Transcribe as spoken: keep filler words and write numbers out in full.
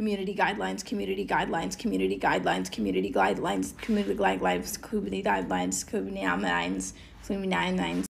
community guidelines, community guidelines, community guidelines, community guidelines, community guidelines, community guidelines, community guidelines, community guidelines, community guidelines.